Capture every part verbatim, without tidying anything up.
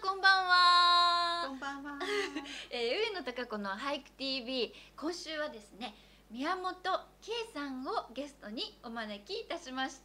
こんばんは。 こんばんは。 えー、上野貴子の俳句 ティーブイ、今週はですね、宮本圭さんをゲストにお招きいたしました。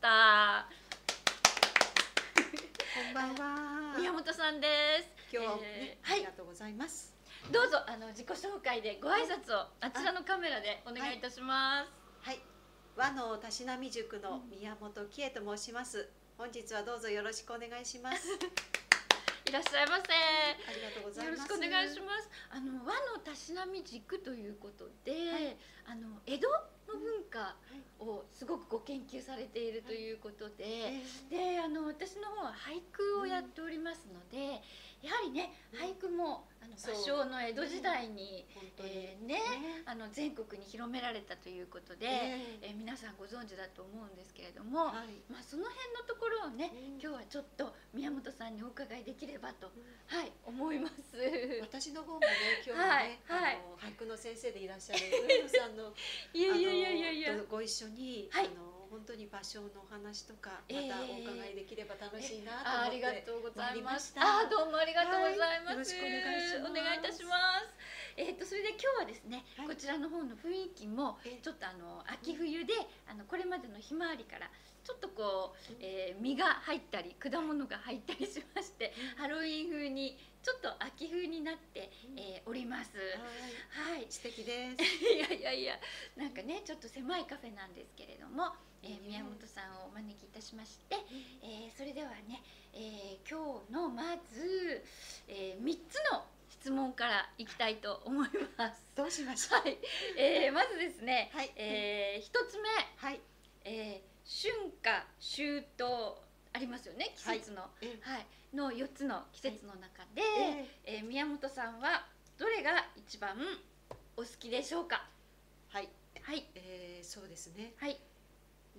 こんばんは。 宮本さんです。 今日は、ねえー、 ありがとうございます。 どうぞあの自己紹介でご挨拶をあちらのカメラでお願いいたします。 はい。和のたしなみ塾の宮本喜恵と申します。本日はどうぞよろしくお願いします。 いらっしゃいませ。 ありがとうございます。 よろしくお願いします。あの和のたしなみ塾ということで、はい、あの江戸の文化をすごくご研究されているということで、はい、であの私の方は俳句をやっておりますので、うん、やはりね、俳句もあの芭蕉の江戸時代に、えー、ね、ねあの全国に広められたということで、えー、えー、皆さんご存知だと思うんですけれども、はい、まあその辺のところをね、うん、今日はちょっと宮本さんにお伺いできればと、うん、はい思います。 私の方もね今日はね、はい、あの俳句の先生でいらっしゃる上野さんのいやいやいやいやいやご一緒に、はい、あの本当に芭蕉のお話とかまたお伺いできれば楽しいなと思って、 えー、あ, ありがとうございました。 あどうもありがとうございます。 はい、よろしくお願いします。 お願いいたします。えっとそれで今日はですね、はい、こちらの方の雰囲気もちょっとあの秋冬で、あのこれまでのひまわりからちょっとこう、えー、実が入ったり果物が入ったりしまして、ハロウィン風にちょっと秋風になって、えー、おります。 はい、はい、素敵です。 いやいやいや、なんかねちょっと狭いカフェなんですけれども、えー、宮本さんをお招きいたしまして、えー、それではね、えー、今日のまず、えー、みっつの質問からいきたいと思います。 どうしました。 はい、えー、まずですね、はい、えー、ひとつめ、 はい、 えー、春夏秋冬ありますよね、季節の、はい、はい、のよっつの季節の中で、はい、えー、宮本さんはどれが一番お好きでしょうか。 はい、 はい、 えー、そうですね。 はい、 うん、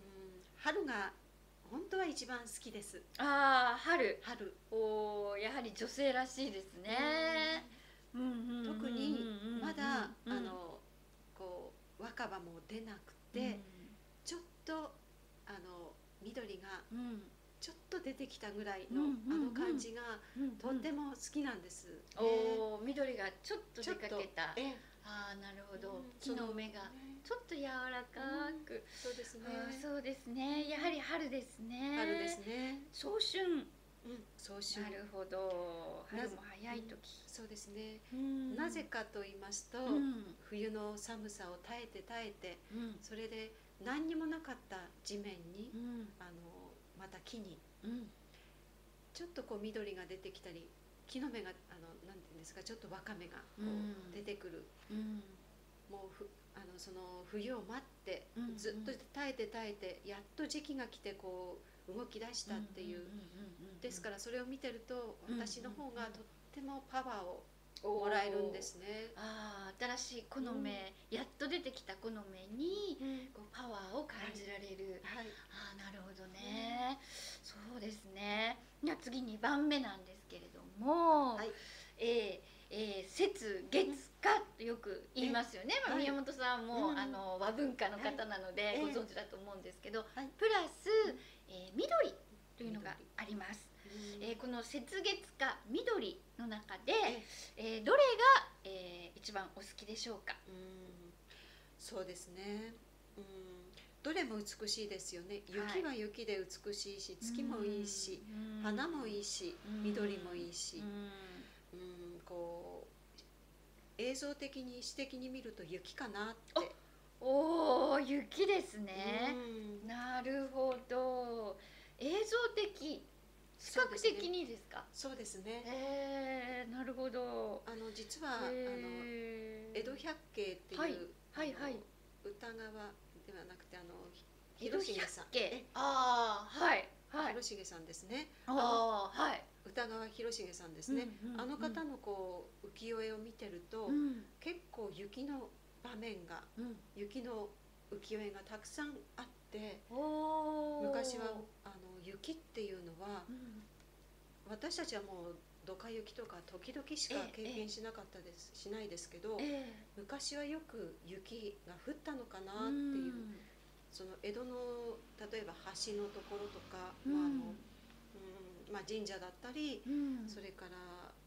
春が本当は一番好きです。 ああ、春。 春。 おお、やはり女性らしいですね。 特にまだあのこう若葉も出なくて、うん、ちょっとあの緑がちょっと出てきたぐらいのあの感じがとっても好きなんです。 おお、緑がちょっと出かけた。ああ、なるほど。木の芽がちょっと柔らかく。 そうですね。 そうですね。やはり春ですね。 春ですね。 早春。 うん、早春。 なるほど。春も早い時。 そうですね。なぜかと言いますと、冬の寒さを耐えて耐えて、それで何にもなかった地面に、あのまた木にちょっとこう緑が出てきたり、木の芽があのなんていうんですか、ちょっとわかめがこう出てくる。もうふあのその冬を待ってずっと耐えて耐えて、やっと時期が来てこう動き出したっていう。ですからそれを見てると私の方がとってもパワーをもらえるんですね。 ああ、新しい木の芽、うん、やっと出てきた木の芽に、うん、こうパワーを感じられる。はいはい、ああ、なるほどね。うん、そうですね。じゃあ次にばんめなんですけれども、はい、えーえー、節月火とよく言いますよね。まあ、宮本さんも、はい、あの和文化の方なのでご存知だと思うんですけど、はい、プラス、えー、緑というのがあります。えー、この節月火緑の中で、えー、どれが、えー、一番お好きでしょうか。 うん、そうですね。うん、どれも美しいですよね。雪は雪で美しいし、月もいいし、花もいいし、緑もいいし、うん、こう映像的に詩的に見ると雪かなって。 おお、雪ですね。なるほど。映像的。視覚的にですか。 そうですね。 ええ、なるほど。 あの実はあの江戸百景っていうはいはい歌川ではなくてあの広重さん。 ああ、はいはい。 広重さんですね。 ああ、はい。 歌川広重さんですね。あの方のこう浮世絵を見てると結構雪の場面が雪の浮世絵がたくさんあって、昔はあの雪っていうのは、うん、私たちはもうドカ雪とか時々しか経験しなかったです、ええ、しないですけど、ええ、昔はよく雪が降ったのかなっていう、うん、その江戸の例えば橋のところとか、うん、まああのうんまあ、神社だったり、うん、それから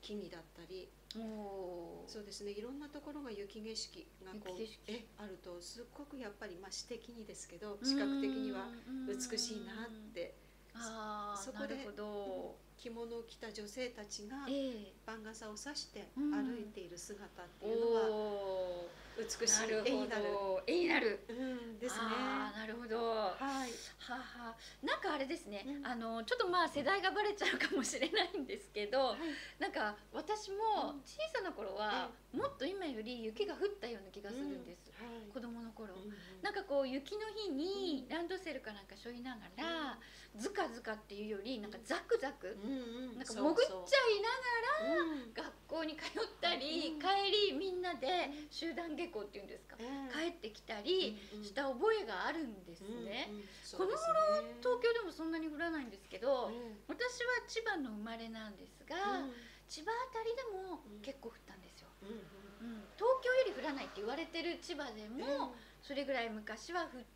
木々だったり、そうですね、いろんなところが雪景色がこうえあるとすっごくやっぱり、まあ、詩的にですけど視覚的には美しいなって。 あそこで着物を着た女性たちが番傘を差して歩いている姿っていうのは美しい、絵になる絵になるですね。 なるほど。はい。はは。なんかあれですね。あのちょっとまあ世代がバレちゃうかもしれないんですけど、なんか私も小さな頃はもっと今より雪が降ったような気がするんです。子供の頃。なんかこう雪の日にランドセルかなんか背負いながらズカズカっていうよりなんかザクザク。なんか潜っちゃいながら学校に通ったり、帰りみんなで集団下校っていうんですか、帰ってきたりした覚えがあるんですね。この頃東京でもそんなに降らないんですけど、私は千葉の生まれなんですが、千葉あたりでも結構降ったんですよ。東京より降らないって言われてる千葉でもそれぐらい昔は降って、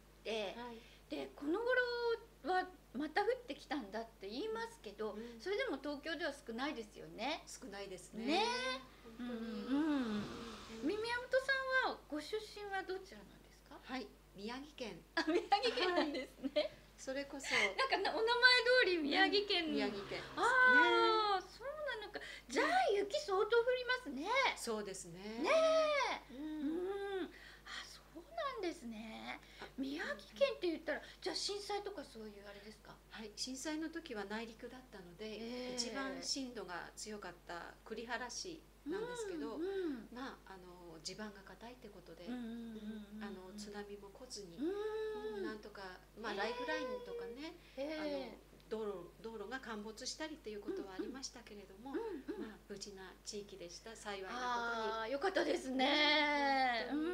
でこの頃はまた降ってきたんだって言いますけど、それでも東京では少ないですよね。 少ないですね。 ね。本当に。うん。宮本さんはご出身はどちらなんですか？ はい、宮城県。 あ、宮城県なんですね。 それこそ。 なんかお名前通り宮城県。 宮城県。 ああ、そうなのか。じゃあ雪相当降りますね。 そうですね。 ねえ。うん。あ、そうなんですね。宮城県って言ったら、じゃあ震災とかそういうあれですか？ はい、震災の時は内陸だったので、一番震度が強かった栗原市なんですけど、まああの地盤が硬いってことで、あの津波も来ずに、なんとかまあライフラインとかね、あの道路道路が陥没したりっていうことはありましたけれども、まあ無事な地域でした。幸いなことに。 よかったですね。うん、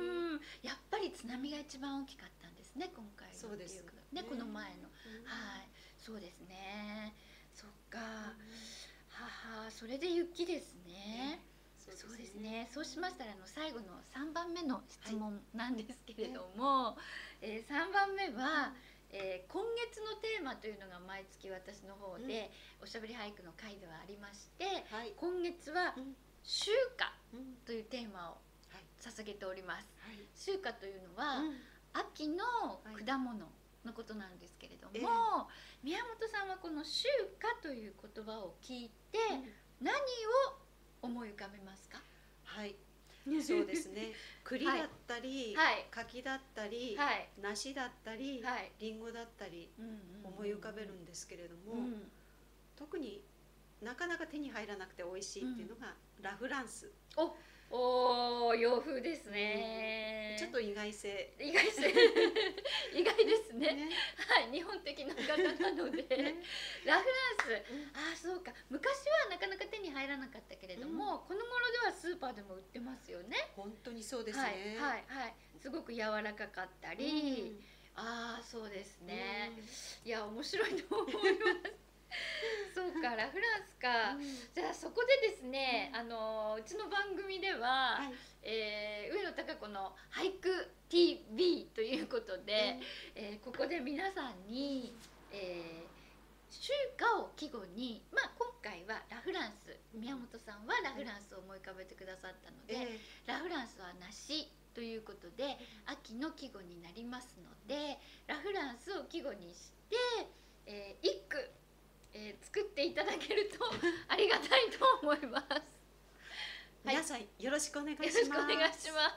やっぱり津波が一番大きかったんですね、今回の。 そうですね、この前の。はい、そうですね。そっか。はは、それで雪ですね。そうですね。そうしましたら、あの最後の三番目の質問なんですけれども、えー、三番目は、えー、今月のテーマというのが毎月私の方で、うん、おしゃべり俳句の会ではありまして、はい、今月は秋夏というテーマを捧げております。はい、秋夏というのは、うん、秋の果物のことなんですけれども、えー、宮本さんはこの秋夏という言葉を聞いて、うん、何を思い浮かべますか？ はい。そうですね。栗だったり、はい、柿だったり、はい、梨だったり、はい、リンゴだったり思い浮かべるんですけれども、うん、特になかなか手に入らなくて美味しいっていうのが、うん、ラフランス。 おおー、洋風ですね、 うん、ちょっと意外性意外性意外ですね、ね、はい、日本的な方なので、ね、ラフランス、うん、ああそうか、昔はなかなか手に入らなかったけれども、うん、この頃ではスーパーでも売ってますよね。 本当にそうですね。 はいはい、はい、すごく柔らかかったり、うん、ああそうですね、いや面白いと思いますそうか、ラフランスか、うん、じゃあそこでですね、うん、あのうちの番組では、はい、えー、上野貴子の俳句 ティーブイ ということで、うん、えー、ここで皆さんに、えー、秋夏を季語に、まあ、今回はラフランス、宮本さんはラフランスを思い浮かべてくださったので、えー、ラフランスは梨ということで秋の季語になりますので、ラフランスを季語にして、えー、一句えー、作っていただけるとありがたいと思います。はい、 皆さんよろしくお願いします。 よろしくお願いします。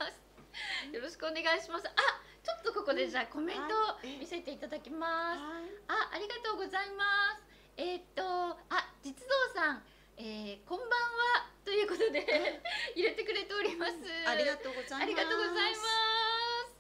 よろしくお願いします。あ、ちょっとここでじゃあコメントを見せていただきます。あ、ありがとうございます。えー、っと、あ、実道さん、えー、こんばんはということで入れてくれております。 ありがとうございます。 ありがとうございます。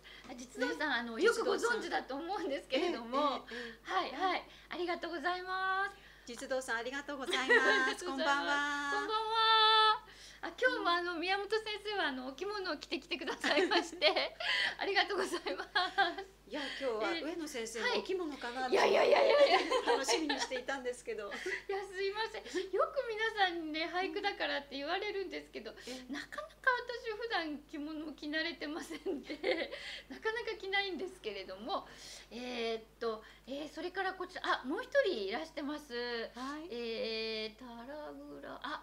実道さん、ね、あのよくご存知だと思うんですけれども、はいはい、ありがとうございます。 実道さん、ありがとうございます。こんばんは。 こんばんは。あ、今日もあの宮本先生はあのお着物を着てきてくださいましてありがとうございます。 いや、今日は上野先生のお着物かなと、 いやいやいやいや楽しみにしていたんですけど。 いや、すいません。よく皆さんにね、俳句だからって言われるんですけど、なかなか私普段着物を着慣れてませんでなかなか着ないんですけれども、えー、っと、えー、それからこちら、あ、もう一人いらしてます。はい、えー、タラグラ、あ、な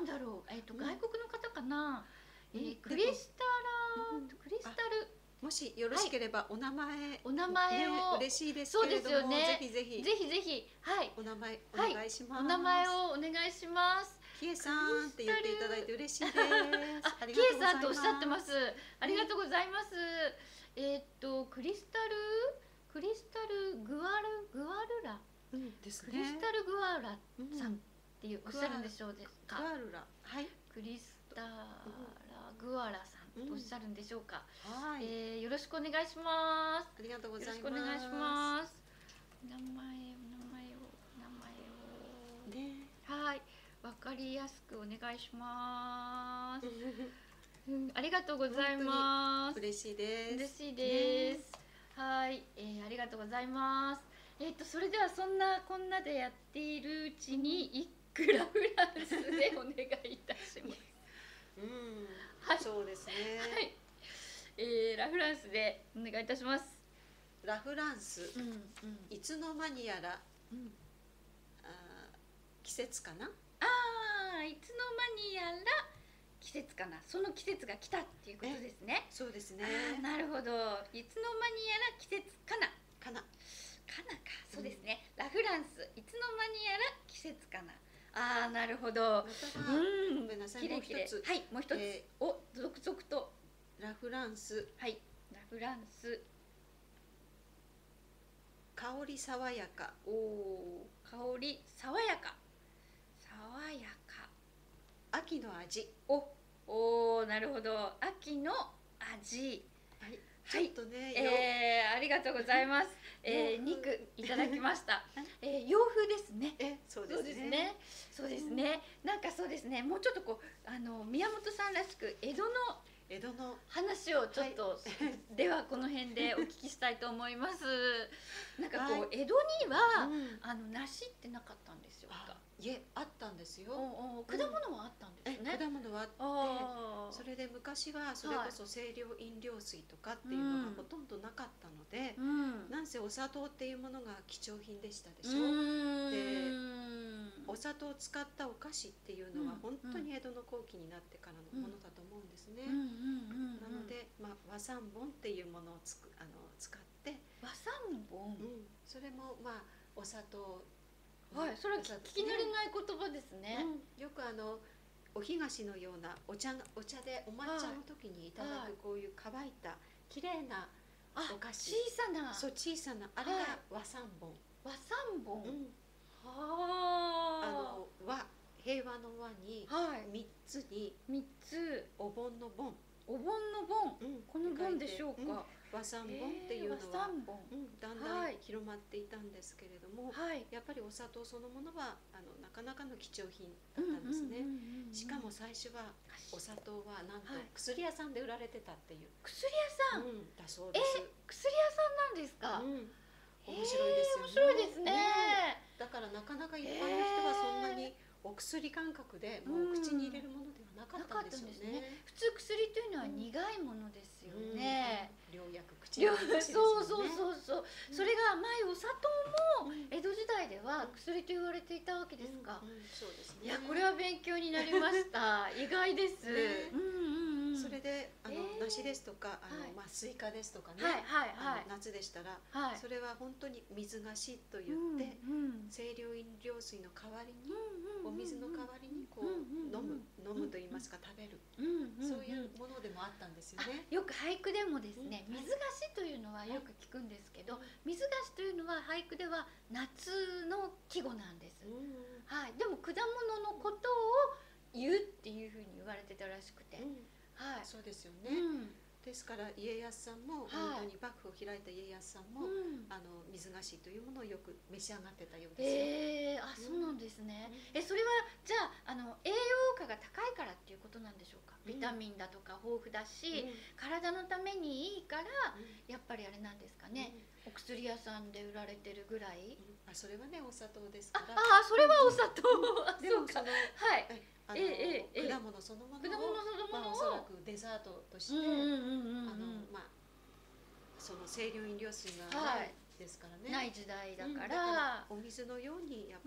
なんだろう、えっと、外国の方かな、 うん、 えー、クリスタラ、うん、クリスタル、 もしよろしければお名前、はい、 お名前を、 ね、嬉しいですけれども、そうですよね、ぜひぜひぜひぜひ、はい、 お名前お願いします。 はい、お名前をお願いします。 キエさんって言っていただいて嬉しいです。 あ、キエさんとおっしゃってます。ありがとうございます。えっとクリスタルクリスタルグアルグアルラ、 うんですね、 クリスタルグアラさんっていうおっしゃるんでしょうですか。 グアルラ、はい。 クリスタラグアラさんとおっしゃるんでしょうか。 はい。 えー、よろしくお願いします。 ありがとうございます。 よろしくお願いします。名前お名前を名前をね、はい、わかりやすくお願いします。うん、ありがとうございます。 嬉しいです。 嬉しいです。はい、えー、ありがとうございます。えっとそれではそんなこんなでやっているうちに一句ラフランスでお願いいたします。 うん、 はい、 そうですね。 はい、えー、ラフランスでお願いいたします。 ラフランス、 うんうん、 いつの間にやら、 うん、 あ季節かな。 ああ、いつの間にやら季節かな。その季節が来たっていうことですね。 そうですね。 なるほど。いつの間にやら季節かな。 かな。 かなか。そうですね。うん、ラフランス、いつの間にやら季節かな。ああ、なるほど。 うん、ごめんなさい。もう一つ。 はい、もう一つ。えー、お、続々と。 ラフランス。 はい、ラフランス。 香り爽やか。 おお、香り爽やか。爽やか。 秋の味。 お、おー、なるほど。秋の味。 はい。ちょっとね、 えー、ありがとうございます。えー、肉いただきました。えー、洋風ですね。 え、そうですね。 そうですね。なんかそうですね。もうちょっとこうあの宮本さんらしく江戸の江戸の話をちょっと、はい、ではこの辺でお聞きしたいと思います。なんかこう、はい、江戸には、うん、あの梨ってなかったんですよか。 いえ、あったんですよ。 おお、果物はあったんですね。 果物はあって、それで昔はそれこそ清涼飲料水とかっていうのがほとんどなかったので、うん、なんせお砂糖っていうものが貴重品でしたでしょ。で、お砂糖を使ったお菓子っていうのは本当に江戸の後期になってからのものだと思うんですね。なので、まあ、和三盆っていうものをつくあの使って和三盆、 うん、それもまあお砂糖、 はい、それは聞き慣れない言葉ですね。 うん、よくあのお干菓子のようなお茶お茶でお抹茶の時にいただくこういう乾いた綺麗なお菓子、 小さな、 そう小さなあれが和三盆。 和三盆、うん、 はあの和平和の和に三つに三つお盆の盆、 お盆の盆、うん、この盆でしょうか。 和三盆っていうのは、うん、だんだん広まっていたんですけれども、はい、やっぱりお砂糖そのものはあのなかなかの貴重品だったんですね。しかも最初はお砂糖はなんと薬屋さんで売られてたっていう。 薬屋さん、 うん、だそうです。 え、薬屋さんなんですか。うん、 面白いですよね。 面白いですね。 だからなかなか一般の人はそんなにお薬感覚でもう口に入れるものではなかったんですよね。 普通薬というのは苦いものですよね。 良薬口に入れるですよね。そうそうそうそう。それが前お砂糖も江戸時代では薬と言われていたわけですか。 そうですね。 いや、これは勉強になりました。意外です。 うんうんうん。それであの梨ですとかあのまあスイカですとかね。はいはいはい。夏でしたらそれは本当に水菓子と言って清涼飲料水の代わりにお水の代わりにこう飲む飲むと言いますか食べる、そういうものでもあったんですよね。 よく俳句でもですね、水菓子というのはよく聞くんですけど、水菓子というのは俳句では夏の季語なんです。はい。でも果物のことを言うっていうふうに言われてたらしくて、 はい。そうですよね。ですから家康さんも本当に幕府を開いた家康さんも、うん、あの水菓子というものをよく召し上がってたようですよ。 えー、あ、そうなんですね。うん、え、それはじゃあ、あの栄養価が高いからっていうことなんでしょうか。ビタミンだとか豊富だし、うん、体のためにいいから、うん、やっぱりあれなんですかね。お薬屋さんで売られてるぐらい。 あ、それはねお砂糖ですから。 ああ、それはお砂糖。 でもそのはい。 あの果物そのものをまあおそらくデザートとしてあのまあその清涼飲料水がないですからね。 ない時代だから、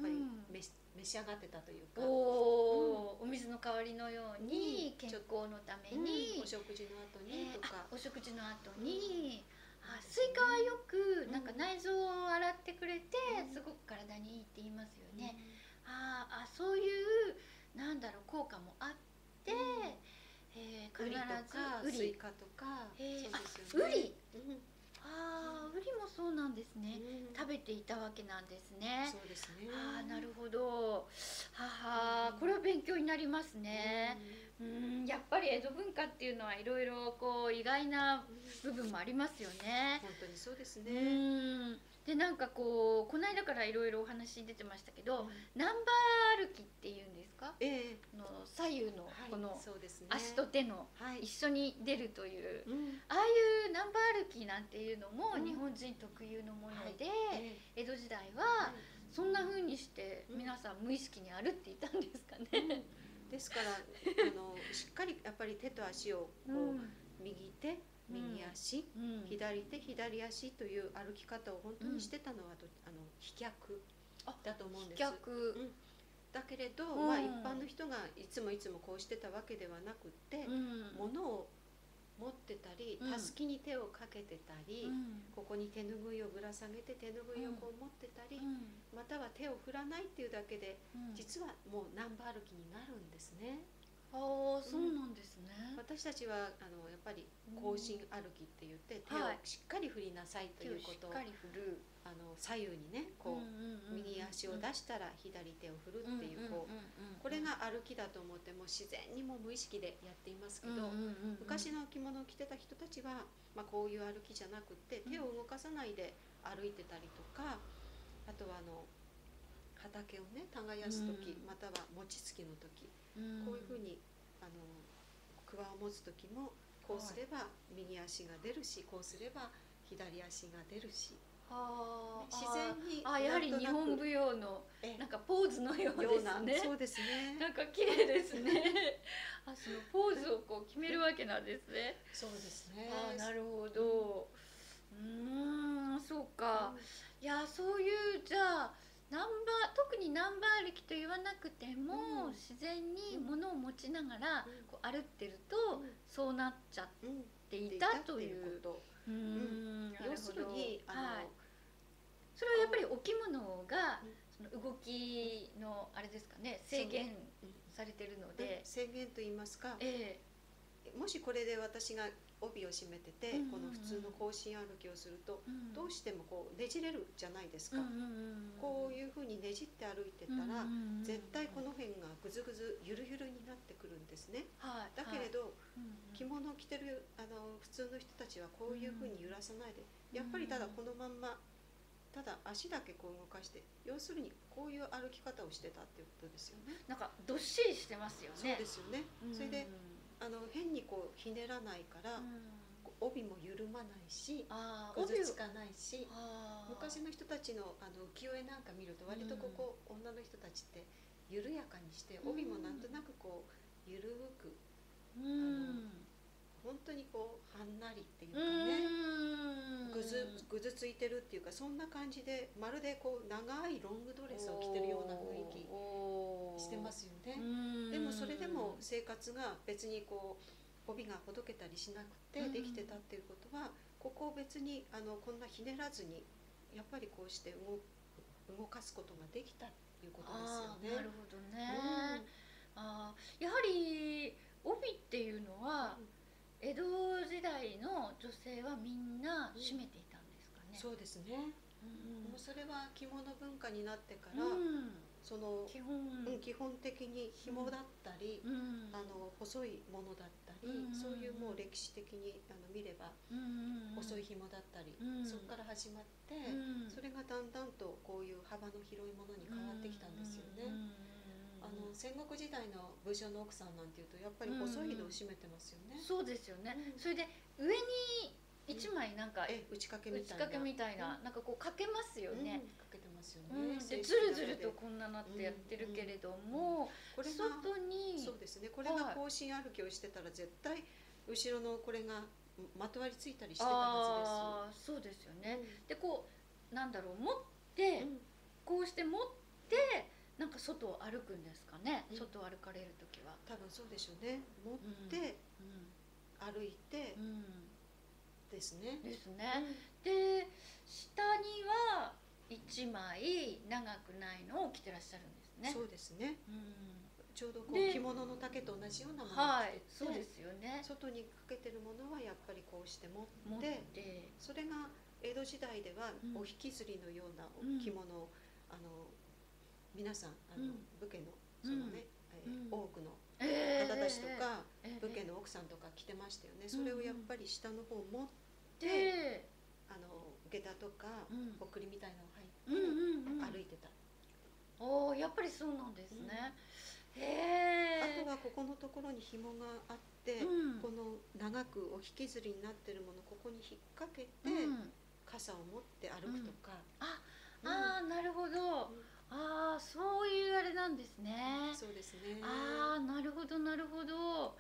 お水のようにやっぱり召し上がってたというか。 おお、お水の代食事の後にとか、 お食事の後に、あ、スイカはよくなんか内臓を洗ってくれてすごく体にいいって言いますよね。ああ、そういうなんだろう効果もあって、 えー、必ずウリとかスイカとか、 えー、そうですよね。ウリ、ああ、ウリもそうなんですね、うん、食べていたわけなんですね。 そうですね。 ああ、なるほど。はは、これは勉強になりますね。うん、うん、やっぱり江戸文化っていうのはいろいろこう意外な部分もありますよね。 本当にそうですね。 うん。で、なんかこうこの間からいろいろお話出てましたけど、うん、ナンバー歩きっていうんですか、えー、の左右のこの足と手の一緒に出るという、はい、ああいうナンバー歩きなんていうのも日本人特有のもので、うん、江戸時代はそんな風にして皆さん無意識に歩っていたんですかね。 うん、ですからあのしっかりやっぱり手と足をこう、うん、右手右足、うん、左手左足という歩き方を本当にしてたのは、うん、あの飛脚だと思うんです。 飛脚、 うん、だけれど、うん、まあ、一般の人がいつもいつもこうしてたわけではなくって、うん、物を持ってたり、たすきに手をかけてたり、うん、ここに手ぬぐいをぶら下げて手ぬぐいをこう持ってたり、うん、または手を振らないっていうだけで、うん、実はもうナンバー歩きになるんですね。 ああ、そうなんですね。 うん、私たちはあのやっぱり後進歩きって言って手をしっかり振りなさいということを、 はい、しっかり振る、 あの左右にねこう右足を出したら左手を振るっていうこうこれが歩きだと思っても自然にも無意識でやっていますけど、昔の着物を着てた人たちは、まあ、こういう歩きじゃなくって手を動かさないで歩いてたりとか、あとはあの畑をね耕す時、または餅つきの時、こういうふうにあの桑を持つ時もこうすれば右足が出るし、こうすれば左足が出るし、は自然にあ、やはり日本舞踊のなんかポーズのようですね。 そうですね。 なんか綺麗ですね。あ、そのポーズをこう決めるわけなんですね。 そうですね。 あ、なるほど。うん、うん、そうか。うん、いや、そういうじゃあナンバー、特にナンバー歩きと言わなくても、うん、自然に物を持ちながらこう歩ってると、うん、そうなっちゃっていたということ。うん、 要するにあの、はい、 それはやっぱりお着物がその動きのあれですかね、制限されてるので、 制限と言いますか、えー、もしこれで私が帯を締めてて、うんうんうん、この普通の行進歩きをすると、うん、どうしてもこうねじれるじゃないですか、うんうんうん、こういうふうにねじって歩いてたら、うんうんうん、絶対この辺がぐずぐずゆるゆるになってくるんですね、はい、だけれど、はい、着物を着てるあの普通の人たちはこういうふうに揺らさないで、うん、やっぱりただこのまんまただ足だけこう動かして、要するにこういう歩き方をしてたっていうことですよね。 なんかどっしりしてますよね。 そうですよね、うん、それであの変にこうひねらないから、うん、帯も緩まないし、ぐずつかないし、昔の人たちのあの浮世絵なんか見ると割とここ、うん、女の人たちって緩やかにして帯もなんとなくこう緩く、うん、あの本当にこうはんなりっていうかね、ぐずぐずついてるっていうか、そんな感じでまるでこう長いロングドレスを着てるような雰囲気してますよね。でもそれでも生活が別にこう帯がほどけたりしなくてできてたっていうことは、ここを別にあのこんなひねらずにやっぱりこうして動動かすことができたっていうことですよね。 なるほどね、うん、あ、やはり帯っていうのは、うん、江戸時代の女性はみんな締めていたんですかね。 うん、そうですね、うん、もうそれは着物文化になってから、うん、その基本、うん、基本的に紐だったり、うん、あの細いものだったり、うん、そういうもう歴史的にあの見れば、うん、細い紐だったり、うん、そこから始まって、うん、それがだんだんとこういう幅の広いものに変わってきたんですよね。うんうん、あの戦国時代の武将の奥さんなんていうとやっぱり細いのを締めてますよね。 うん、そうですよね、うん、それで上に一枚なんか、うん、 え打ち掛けみたいな、 打ち掛けみたいな、うん、なんかこうかけますよね、 うん、かけてますよね、うん、 でずるずるとこんななってやってるけれども、 これが外にそうですね、これが行進歩きをしてたら絶対後ろのこれがまとわりついたりしてたはずです。あ、そうですよね、うん、でこうなんだろう持って、うん、こうして持ってなんか外を歩くんですかね、うん、外を歩かれる時は多分そうでしょうね、持って、うんうん、 歩いてですね。 ですね。で下にはいちまい長くないのを着てらっしゃるんですね。 そうですね。うん、ちょうどこう着物の丈と同じようなものを着てて、 そうですよね。 外にかけてるものはやっぱりこうして持って、それが江戸時代ではお引きずりのような着物を、あの皆さんあの武家のそのね、えー、多くの方たちとか、武家の奥さんとか着てましたよね。それをやっぱり下の方持って、あの下駄とかほっくりみたいなのを履いて歩いてた。 おお、やっぱりそうなんですね。へえ。あとはここのところに紐があって、この長くお引きずりになってるものここに引っ掛けて傘を持って歩くとか。 ああ、なるほど。ああ、そういうあれなんですね。 そうですね。 ああ、なるほどなるほど。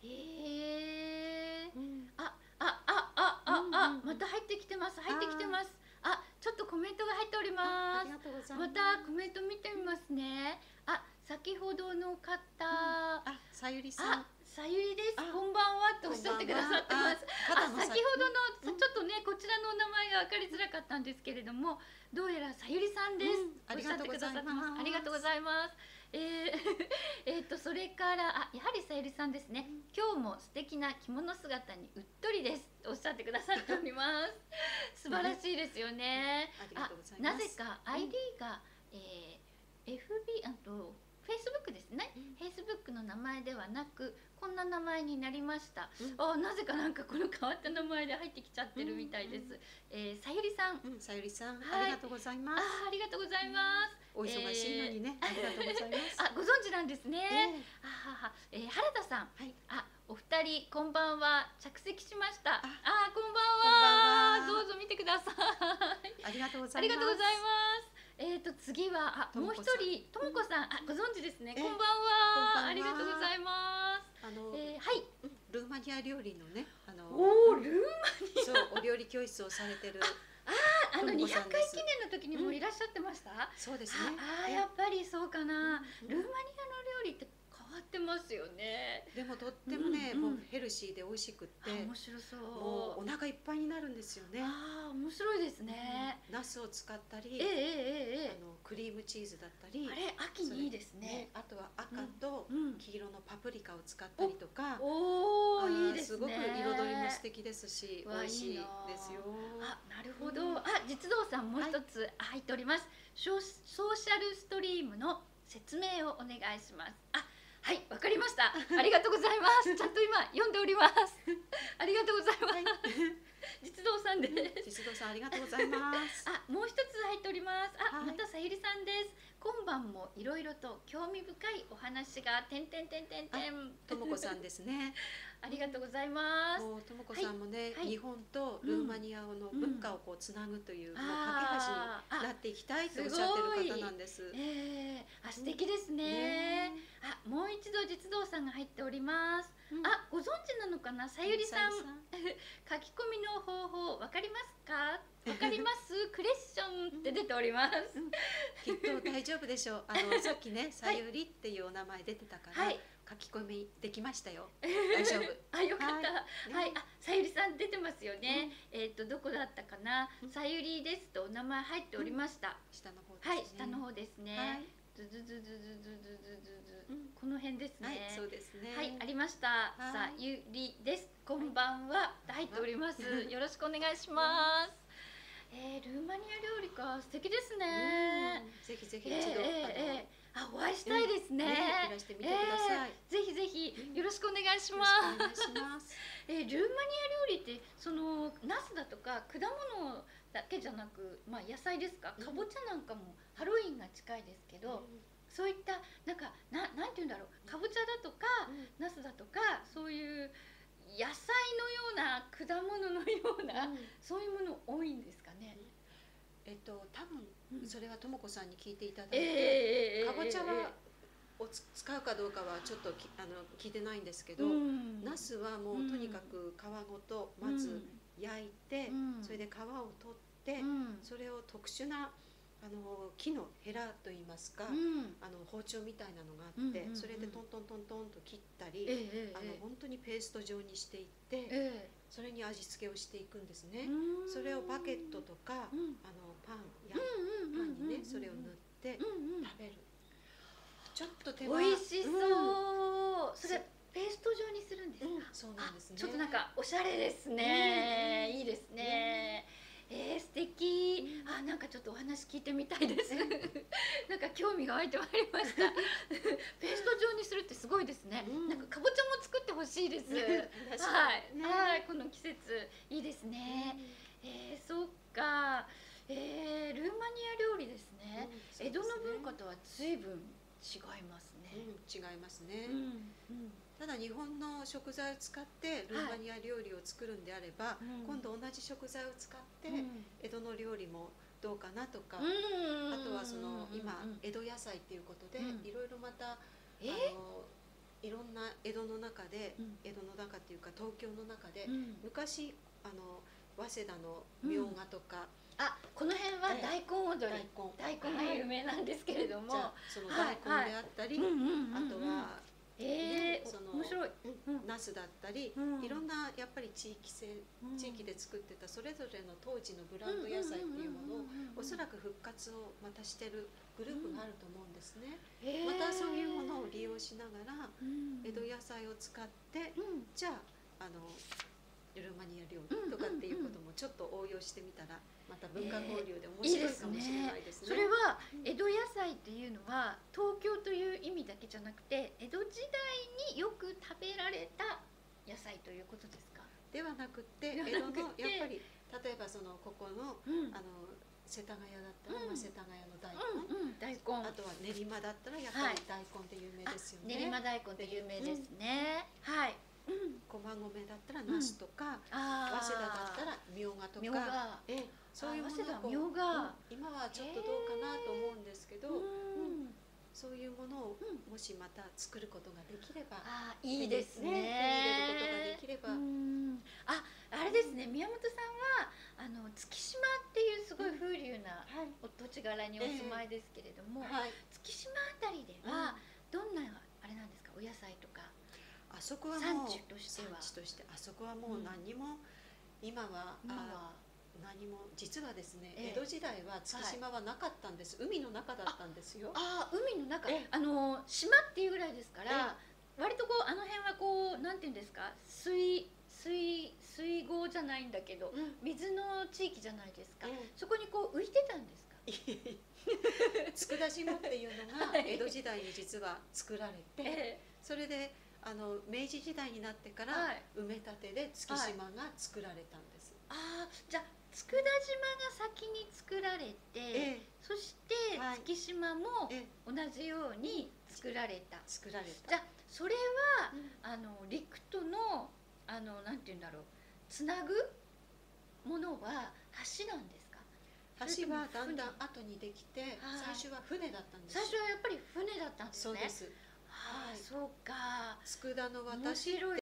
へえ。あ、あ、あ、あ、あ、あ、また入ってきてます。入ってきてます。あ、ちょっとコメントが入っております。またコメント見てみますね。あ、先ほどの方。 あ、さゆりさん。 さゆりです。こんばんはとおっしゃってくださってます。あ、先ほどのちょっとね、こちらのお名前が分かりづらかったんですけれども、どうやらさゆりさんです。 ありがとうございます。 ありがとうございます。えー、えっとそれからあ、やはりさゆりさんですね。今日も素敵な着物姿にうっとりですとおっしゃってくださっております。素晴らしいですよね。 あ、 なぜか アイディー が、えー、エフビー あと。フェイスブックですね、フェイスブックの名前ではなくこんな名前になりました。あ、なぜかなんかこの変わった名前で入ってきちゃってるみたいです。えー、さゆりさん、 さゆりさん、ありがとうございます。 あ、ありがとうございます。 お忙しいのにね、ありがとうございます。 あ、ご存知なんですね。あはは、えー、原田さん、あ、お二人こんばんは、着席しました。あ、こんばんは。どうぞ見てください。 ありがとうございます。 ありがとうございます。えっと次はあもう一人ともこさん、あ、ご存知ですね。こんばんは。ありがとうございます。 あの、 えはい。 ルーマニア料理のね、あのおお、ルーマニア。 そう、お料理教室をされてる。 ああ、あのにひゃっかい記念の時にもいらっしゃってました。 そうですね。 ああ、やっぱりそうかな。ルーマニアの料理って変わってますよね。 でもとってもね、もうヘルシーで美味しくって、 面白そう。 もうお腹いっぱいになるんですよね。 ああ、面白いですね。 ナスを使ったり、 ええええあのクリームチーズだったり、 あれ秋にいいですね。 あとは赤と黄色のパプリカを使ったりとか、 おお、いいですね。 すごく彩りも素敵ですし、美味しいですよ。 あ、なるほど。あ、実動さんもう一つ入っております。ソーシャルストリームの説明をお願いします。あ、はい、わかりました。ありがとうございます。ちゃんと今読んでおります。ありがとうございます。実動さんです。 実動さん、ありがとうございます。 あ、もう一つ入っております。あ、またさゆりさんです。今晩もいろいろと興味深いお話がてんてんてんてんてん。 ともこさんですね。 ありがとうございます。 もうともこさんもね、日本とルーマニアの文化をこうつなぐという架け橋になっていきたいとおっしゃってる方なんです。 ええ、あ、素敵ですね。あ、もう一度実動さんが入っております。あ、ご存知なのかな、さゆりさん。書き込みの方法わかりますか？わかります？クレッションって出ております。 きっと大丈夫でしょう。あのさっきね、さゆりっていうお名前出てたから。書き込みできましたよ。大丈夫。 あ、よかった。はい、あ、さゆりさん出てますよね。えっとどこだったかな。さゆりですとお名前入っておりました。 下の方ですね。はい、下の方ですね。ずずずずずずずずずこの辺ですね。 はい、そうですね。 はい、ありました。さゆりです。こんばんは。入っております。よろしくお願いします。えー、ルーマニア料理か、素敵ですね。 ぜひぜひ一度。 あ、お会いしたいですね。 いらしてみてください。 ぜひぜひよろしくお願いします。え、ルーマニア料理ってそのナスだとか果物だけじゃなく、まあ野菜ですか、かぼちゃなんかもハロウィンが近いですけど、そういったなんかななんていうんだろう、かぼちゃだとかナスだとかそういう野菜のような果物のようなそういうもの多いんですかね。 えっと多分それはともこさんに聞いていただいて、かぼちゃはを使うかどうかはちょっとあの聞いてないんですけど、ナスはもうとにかく皮ごとまず焼いて、それで皮を取って、それを特殊なあの木のヘラといいますか、 うん、 あの包丁みたいなのがあって、 うんうんうん、 それでトントントントンと切ったり、 ええ、 あの本当にペースト状にしていって、 ええ、 それに味付けをしていくんですね。 うん、 それをバケットとか、 うん、 あのパンやパンにねそれを塗ってうんうん、 食べる。ちょっと手間。 美味しそう。 うん、 それペースト状にするんですか？ うん、そうなんですね。 ちょっとなんかおしゃれですね。うん、いいですね。えー、素敵。うん、あ、なんかちょっとお話聞いてみたいです。なんか興味が湧いてまいりました。ペースト状にするってすごいですね。うん、なんかかぼちゃも作ってほしいです。はい、ね、はい、この季節いいですね。うん、えー、そっか。えー、ルーマニア料理ですね。うん、ですね。江戸の文化とは随分違いますね。 うん、違いますね。 うんうん、 ただ日本の食材を使ってルーマニア料理を作るんであれば、はい、今度同じ食材を使って江戸の料理もどうかなとか、うん、あとはその今江戸野菜っていうことで、うん、いろいろまたあのいろんな江戸の中で、うん、江戸の中っていうか東京の中で、うん、昔あの早稲田のみょうがとか、 うん、あ、この辺は大根踊り、大根が有名なんですけれども、 はい、その大根であったり、あとはえー、 その面白い、 ナスだったり、うん、いろんなやっぱり地域性、うん、地域で作ってたそれぞれの当時のブランド野菜っていうものをおそらく復活をまたしてるグループがあると思うんですね、うん、またそういうものを利用しながら、うん、江戸野菜を使って、うん、じゃあ、あのルーマニア料理とかっていうこともちょっと応用してみたらまた文化交流で面白いかもしれないですね。 それは江戸野菜っていうのは東京という意味だけじゃなくて江戸時代によく食べられた野菜ということですか？ ではなくて江戸のやっぱり例えばそのここの、うん、あの世田谷だったら、うん、まあ、世田谷の大根、うんうん、大根、あとは練馬だったらやっぱり大根って有名ですよね。 練馬大根って有名ですね。うん、はい。 駒込だったらナスとか、うん、早稲田だったらみょうがとか、えそういうものを、うん、今はちょっとどうかなと思うんですけど、うん、そういうものをもしまた作ることができれば、 あ、いいですね。 手に入れることができれば、うん、 あ、あれですね。宮本さんはあの月島っていうすごい風流なお土地柄にお住まいですけれども、えーはい、月島あたりではどんなあれなんですか、お野菜とか。 あそこはもう産地としては、 産地としてあそこはもう何にも、うん、今は、今は何も実はですね、ええ、江戸時代は月島はなかったんです、はい、海の中だったんですよ。 ああ、海の中、あの島っていうぐらいですから、割とこうあの辺はこうなんていうんですか、水水水郷じゃないんだけど、うん、水の地域じゃないですか、うん、そこにこう浮いてたんですか？ 佃島っていうのが江戸時代に実は作られて、ええ、それであの明治時代になってから埋め立てで月島が作られたんです。 はい、ああ、じゃあ佃島が先に作られて、ええ、そして月島も同じように作られた。 作られた。 じゃあそれは、うん、あの陸とのあのなんていうんだろう、つなぐものは橋なんですか？ 橋はだんだん後にできて、最初は船だったんです。 最初はやっぱり船だったんですね。 そうです。 はい、そうか。 佃の渡しって